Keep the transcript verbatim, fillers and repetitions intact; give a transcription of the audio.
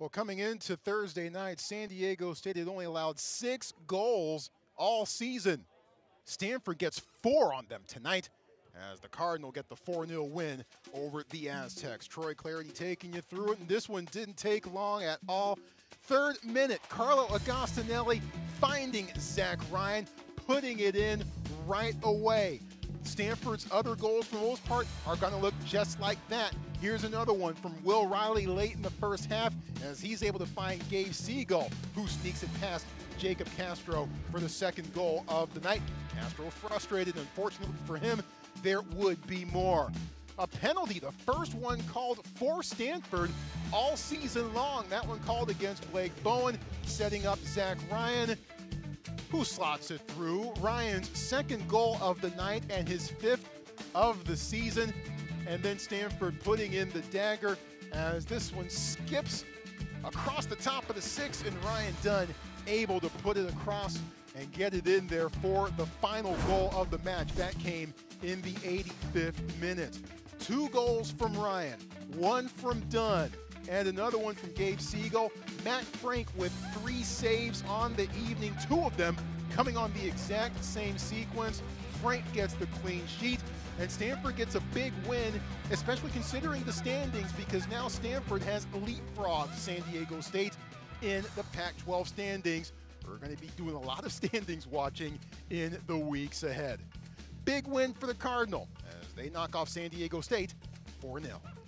Well, coming into Thursday night, San Diego State had only allowed six goals all season. Stanford gets four on them tonight as the Cardinal get the four nil win over the Aztecs. Troy Clardy taking you through it, and this one didn't take long at all. Third minute, Carlo Agostinelli finding Zach Ryan, putting it in right away. Stanford's other goals, for the most part, are going to look just like that. Here's another one from Will Riley late in the first half as he's able to find Gabe Seagull, who sneaks it past Jacob Castro for the second goal of the night. Castro frustrated. Unfortunately for him, there would be more. A penalty, the first one called for Stanford all season long. That one called against Blake Bowen, setting up Zach Ryan, who slots it through. Ryan's second goal of the night and his fifth of the season. And then Stanford putting in the dagger as this one skips across the top of the six, and Ryan Dunn able to put it across and get it in there for the final goal of the match. That came in the eighty-fifth minute. Two goals from Ryan, one from Dunn, and another one from Gabe Seagull. Matt Frank with three saves on the evening, two of them coming on the exact same sequence. Frank gets the clean sheet, and Stanford gets a big win, especially considering the standings, because now Stanford has leapfrogged San Diego State in the Pac twelve standings. We're going to be doing a lot of standings watching in the weeks ahead. Big win for the Cardinal as they knock off San Diego State four nil.